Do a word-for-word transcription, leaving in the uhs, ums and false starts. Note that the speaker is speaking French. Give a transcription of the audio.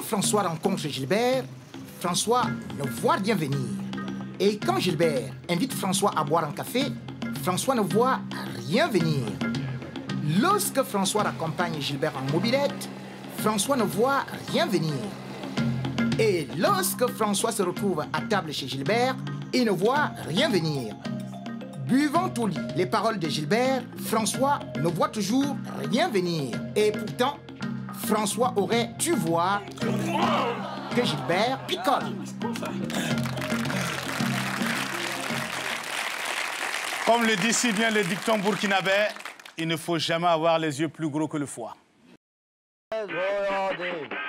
François rencontre Gilbert, François ne voit rien venir. Et quand Gilbert invite François à boire un café, François ne voit rien venir. Lorsque François raccompagne Gilbert en mobilette, François ne voit rien venir. Et lorsque François se retrouve à table chez Gilbert, il ne voit rien venir. Buvant tout lit les paroles de Gilbert, François ne voit toujours rien venir. Et pourtant, François aurait dû voir que Gilbert picole. Comme le dit si bien le dicton burkinabé, il ne faut jamais avoir les yeux plus gros que le foie. Regardez.